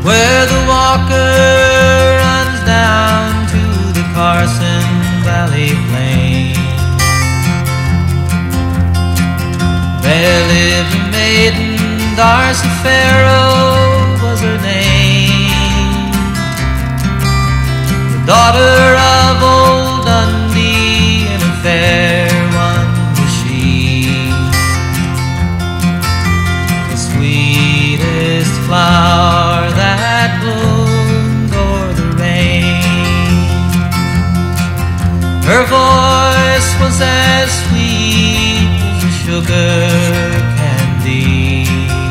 where the Walker runs down to the Carson Valley plain. There lived a maiden, Darcy Farrow was her name, the daughter of old Dundee, and a fair one was she. The sweetest flower that bloomed o'er the range. Her voice was as sweet as a sugar candy.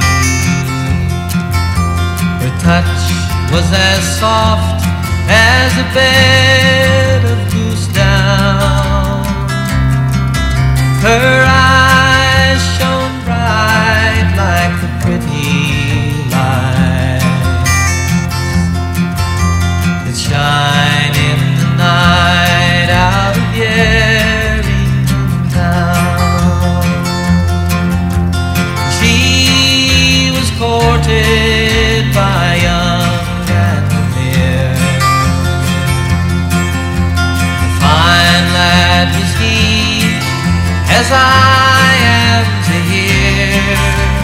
Her touch was as soft as a bed of goose down. Her eyes shone bright like the pretty lights that shine in the night out of Yerington town. She was courted by young Vandermeer. A fine lad was he, as I am to hear.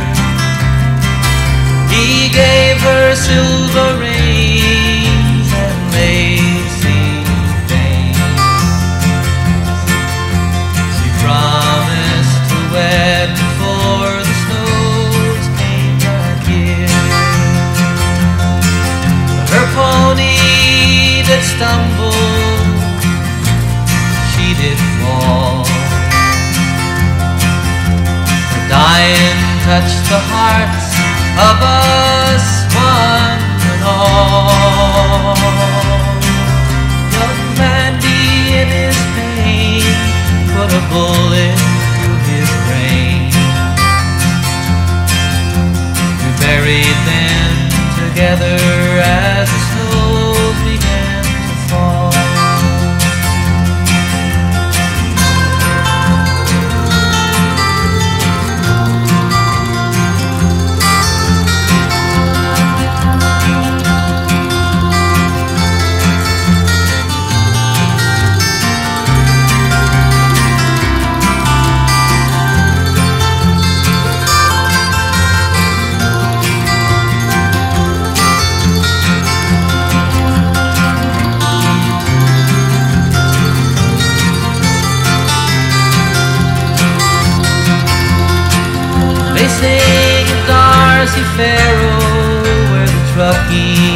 He gave her silver rings and lacy veins. She promised to wed before the snows came that year. But her pony did stumble, she did fall. Her dying touched the hearts of us one and all. Young Mandy in his pain put a bullet through his brain. We buried them together as the snows began to fall. They sing of Darcy Farrow, where the truckee